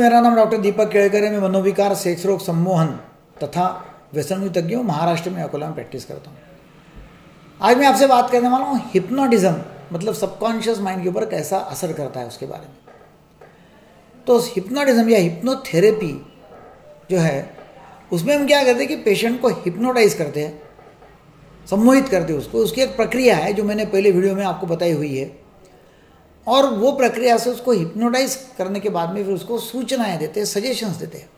मेरा नाम डॉक्टर दीपक केड़कर है। मैं मनोविकार, सेक्स रोग, सम्मोहन तथा व्यसन विशेषज्ञ महाराष्ट्र में अकोला में प्रैक्टिस करता हूँ। आज मैं आपसे बात करने वाला हूँ हिप्नोटिज्म मतलब सबकॉन्शियस माइंड के ऊपर कैसा असर करता है उसके बारे में। तो हिप्नोटिज्म या हिप्नोथेरेपी जो है उसमें हम क्या करते हैं कि पेशेंट को हिप्नोटाइज करते हैं, सम्मोहित करते हैं उसको। उसकी एक प्रक्रिया है जो मैंने पहले वीडियो में आपको बताई हुई है, और वो प्रक्रिया से उसको हिप्नोटाइज करने के बाद में फिर उसको सूचनाएं देते हैं, सजेशंस देते हैं।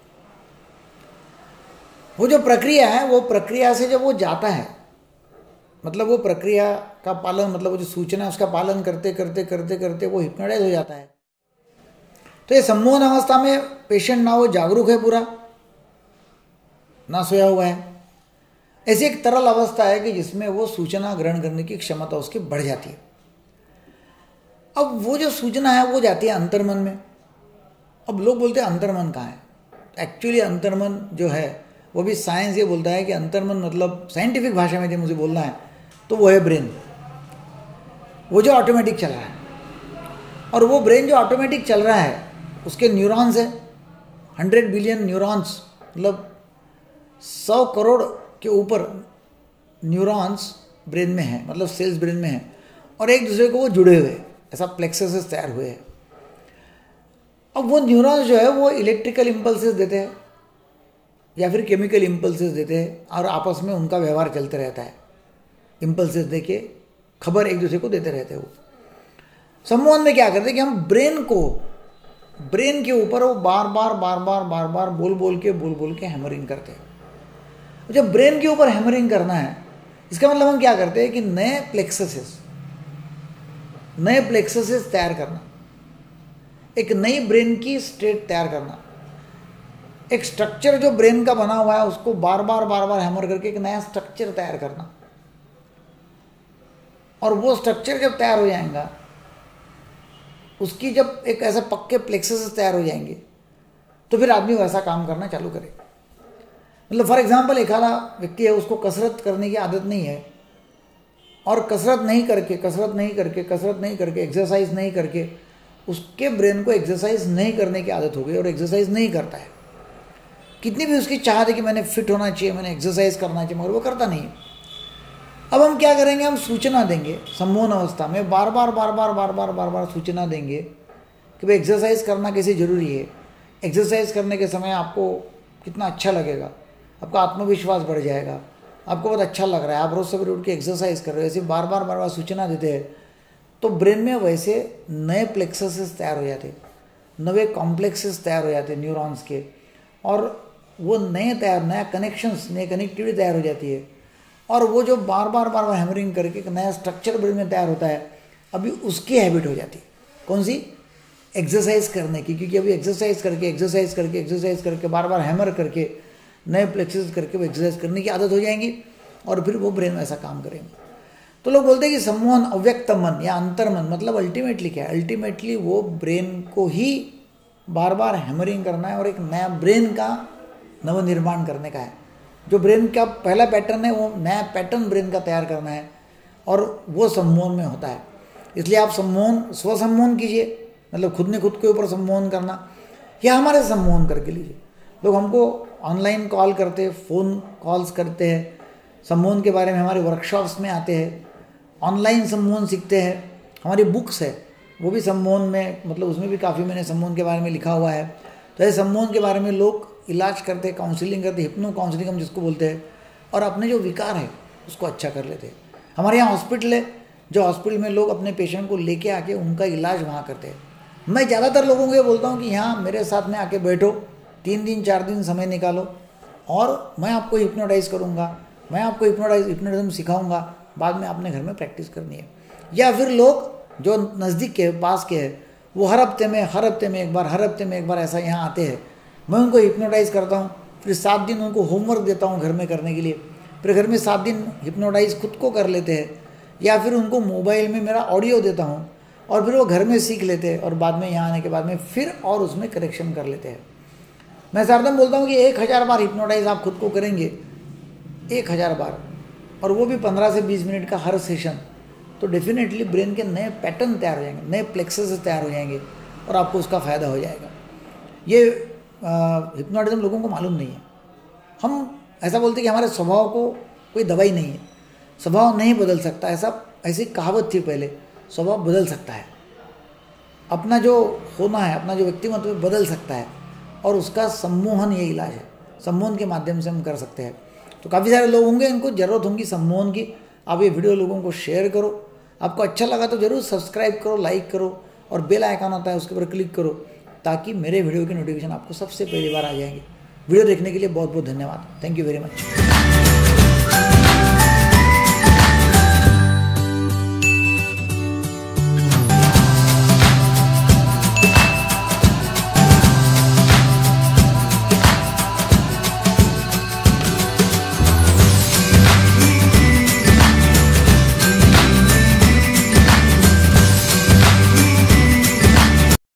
वो जो प्रक्रिया है वो प्रक्रिया से जब वो जाता है मतलब वो प्रक्रिया का पालन मतलब वो जो सूचना है उसका पालन करते करते करते करते वो हिप्नोटाइज हो जाता है। तो ये सम्मोहन अवस्था में पेशेंट ना वो जागरूक है पूरा, ना सोया हुआ है। ऐसी एक तरल अवस्था है कि जिसमें वो सूचना ग्रहण करने की क्षमता उसकी बढ़ जाती है। अब वो जो सूचना है वो जाती है अंतर्मन में। अब लोग बोलते हैं अंतर्मन कहाँ है। एक्चुअली अंतर्मन जो है वो भी साइंस ये बोलता है कि अंतर्मन मतलब साइंटिफिक भाषा में जो मुझे बोलना है तो वो है ब्रेन, वो जो ऑटोमेटिक चल रहा है। और वो ब्रेन जो ऑटोमेटिक चल रहा है उसके न्यूरॉन्स है 100 बिलियन न्यूरॉन्स, मतलब 100 करोड़ के ऊपर न्यूरॉन्स ब्रेन में है, मतलब सेल्स ब्रेन में है, और एक दूसरे को वो जुड़े हुए, ऐसा प्लेक्सेस तैयार हुए हैं। अब वो न्यूरॉन्स जो है वो इलेक्ट्रिकल इम्पल्सेस देते हैं या फिर केमिकल इम्पल्सेस देते हैं, और आपस में उनका व्यवहार चलते रहता है। इम्पल्सेस देके खबर एक दूसरे को देते रहते हैं। वो सम्मोहन में क्या करते हैं कि हम ब्रेन के ऊपर वो बार बार बोल बोल के हैमरिंग करते हैं। जब ब्रेन के ऊपर हैमरिंग करना है इसका मतलब हम क्या करते हैं कि नए प्लेक्सेस तैयार करना, एक नई ब्रेन की स्टेट तैयार करना, एक स्ट्रक्चर जो ब्रेन का बना हुआ है उसको बार बार हैमर करके एक नया स्ट्रक्चर तैयार करना। और वो स्ट्रक्चर जब तैयार हो जाएगा, उसकी जब एक ऐसे पक्के प्लेक्सेस तैयार हो जाएंगे तो फिर आदमी वैसा काम करना चालू करेगा। मतलब फॉर एग्जांपल एक आधा व्यक्ति है, उसको कसरत करने की आदत नहीं है, और कसरत नहीं करके एक्सरसाइज नहीं करके उसके ब्रेन को एक्सरसाइज नहीं करने की आदत हो गई और एक्सरसाइज नहीं करता है। कितनी भी उसकी चाहत है कि मैंने फिट होना चाहिए, मैंने एक्सरसाइज करना चाहिए, मगर वो करता नहीं है। अब हम क्या करेंगे, हम सूचना देंगे सम्मोहन अवस्था में, बार बार सूचना देंगे कि भाई एक्सरसाइज करना कैसे ज़रूरी है, एक्सरसाइज करने के समय आपको कितना अच्छा लगेगा, आपका आत्मविश्वास बढ़ जाएगा, आपको बहुत अच्छा लग रहा है, आप रोज़ सवेरे उठ के एक्सरसाइज कर रहे हो, ऐसे बार बार सूचना देते हैं। तो ब्रेन में वैसे नए प्लेक्सेस तैयार हो जाते, नए कॉम्प्लेक्सेस तैयार हो जाते न्यूरॉन्स के, और वो नया कनेक्शंस, नए कनेक्टिविटी तैयार हो जाती है। और वो जो बार बार हैमरिंग करके एक नया स्ट्रक्चर ब्रेन में तैयार होता है, अभी उसकी हैबिट हो जाती है। कौन सी? एक्सरसाइज करने की। क्योंकि अभी एक्सरसाइज करके बार बार हैमर करके नए प्लेक्सेस करके वो एक्सरसाइज करने की आदत हो जाएंगी, और फिर वो ब्रेन में ऐसा काम करेंगे। तो लोग बोलते हैं कि सम्मोहन अव्यक्त मन या अंतर्मन मतलब अल्टीमेटली क्या है, अल्टीमेटली वो ब्रेन को ही बार बार हैमरिंग करना है और एक नया ब्रेन का नवनिर्माण करने का है। जो ब्रेन का पहला पैटर्न है वो नया पैटर्न ब्रेन का तैयार करना है, और वो सम्मोहन में होता है। इसलिए आप स्वसम्मोहन कीजिए, मतलब खुद ने खुद के ऊपर सम्मोहन करना, या हमारे सम्मोहन करके लीजिए। लोग हमको ऑनलाइन कॉल करते हैं, फ़ोन कॉल्स करते हैं, सम्मोहन के बारे में हमारे वर्कशॉप्स में आते हैं, ऑनलाइन सम्मोहन सीखते हैं। हमारी बुक्स है वो भी सम्मोहन में, मतलब उसमें भी काफ़ी मैंने सम्मोहन के बारे में लिखा हुआ है। तो ऐसे सम्मोहन के बारे में लोग इलाज करते हैं, काउंसलिंग करते हैं, हिप्नो काउंसलिंग हम जिसको बोलते हैं, और अपने जो विकार है उसको अच्छा कर लेते हैं। हमारे यहाँ हॉस्पिटल है, जो हॉस्पिटल में लोग अपने पेशेंट को लेके आके उनका इलाज वहाँ करते हैं। मैं ज़्यादातर लोगों को ये बोलता हूँ कि यहाँ मेरे साथ में आके बैठो, 3 दिन 4 दिन समय निकालो, और मैं आपको हिप्नोटाइज करूँगा, मैं आपको हिप्नोटिज्म सिखाऊंगा, बाद में आपने घर में प्रैक्टिस करनी है। या फिर लोग जो नज़दीक के पास के हैं वो हर हफ्ते में एक बार ऐसा यहाँ आते हैं, मैं उनको हिप्नोटाइज करता हूँ, फिर 7 दिन उनको होमवर्क देता हूँ घर में करने के लिए, फिर घर में 7 दिन हिप्नोटाइज खुद को कर लेते हैं, या फिर उनको मोबाइल में मेरा ऑडियो देता हूँ और फिर वो घर में सीख लेते हैं, और बाद में यहाँ आने के बाद में फिर और उसमें करेक्शन कर लेते हैं। मैं सरदम बोलता हूँ कि 1000 बार हिप्नोटाइज आप खुद को करेंगे, 1000 बार, और वो भी 15 से 20 मिनट का हर सेशन, तो डेफिनेटली ब्रेन के नए पैटर्न तैयार हो जाएंगे, नए प्लेक्सेस तैयार हो जाएंगे, और आपको उसका फ़ायदा हो जाएगा। ये हिप्नोटिज्म लोगों को मालूम नहीं है। हम ऐसा बोलते कि हमारे स्वभाव को कोई दवाई नहीं है, स्वभाव नहीं बदल सकता, ऐसी कहावत थी पहले। स्वभाव बदल सकता है, अपना जो होना है, अपना जो व्यक्तिमत्व बदल सकता है, और उसका सम्मोहन ये इलाज है। सम्मोहन के माध्यम से हम कर सकते हैं। तो काफ़ी सारे लोग होंगे इनको ज़रूरत होगी सम्मोहन की। आप ये वीडियो लोगों को शेयर करो। आपको अच्छा लगा तो ज़रूर सब्सक्राइब करो, लाइक करो, और बेल आइकन होता है उसके ऊपर क्लिक करो, ताकि मेरे वीडियो की नोटिफिकेशन आपको सबसे पहली बार आ जाएंगे। वीडियो देखने के लिए बहुत बहुत धन्यवाद। Thank you very much.